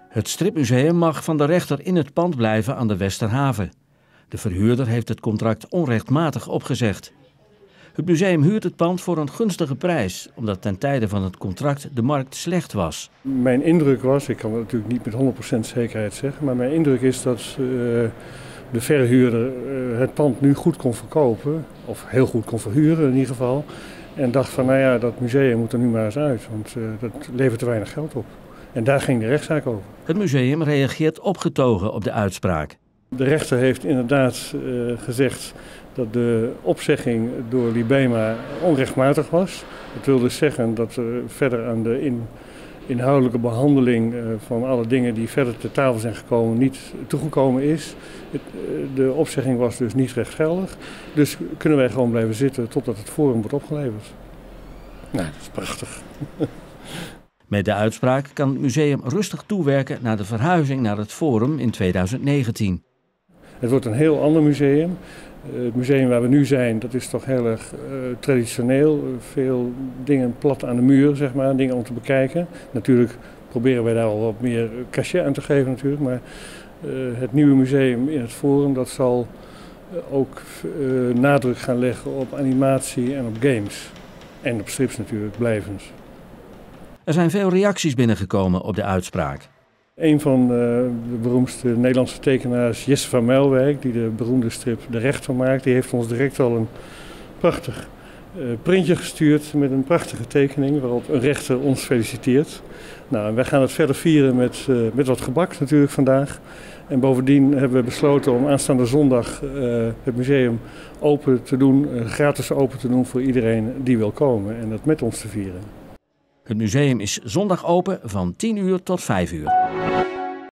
Het stripmuseum mag van de rechter in het pand blijven aan de Westerhaven. De verhuurder heeft het contract onrechtmatig opgezegd. Het museum huurt het pand voor een gunstige prijs, omdat ten tijde van het contract de markt slecht was. Mijn indruk was, ik kan het natuurlijk niet met 100% zekerheid zeggen, maar mijn indruk is dat de verhuurder het pand nu goed kon verkopen, of heel goed kon verhuren in ieder geval. En dacht van, nou ja, dat museum moet er nu maar eens uit, want dat levert te weinig geld op. En daar ging de rechtszaak over. Het museum reageert opgetogen op de uitspraak. De rechter heeft inderdaad gezegd dat de opzegging door Libema onrechtmatig was. Dat wil dus zeggen dat er verder aan de inhoudelijke behandeling van alle dingen die verder ter tafel zijn gekomen niet toegekomen is. De opzegging was dus niet rechtgeldig. Dus kunnen wij gewoon blijven zitten totdat het forum wordt opgeleverd. Nou, dat is prachtig. Met de uitspraak kan het museum rustig toewerken naar de verhuizing naar het forum in 2019. Het wordt een heel ander museum. Het museum waar we nu zijn, dat is toch heel erg traditioneel. Veel dingen plat aan de muur, zeg maar, dingen om te bekijken. Natuurlijk proberen wij daar al wat meer cachet aan te geven natuurlijk. Maar het nieuwe museum in het forum, dat zal ook nadruk gaan leggen op animatie en op games. En op strips natuurlijk, blijvend. Er zijn veel reacties binnengekomen op de uitspraak. Een van de beroemdste Nederlandse tekenaars, Jesse van Muilwijk, die de beroemde strip De Rechter maakt, die heeft ons direct al een prachtig printje gestuurd met een prachtige tekening waarop een rechter ons feliciteert. Nou, en wij gaan het verder vieren met wat gebak natuurlijk vandaag. En bovendien hebben we besloten om aanstaande zondag het museum open te doen, gratis open te doen voor iedereen die wil komen en dat met ons te vieren. Het museum is zondag open van 10 uur tot 5 uur.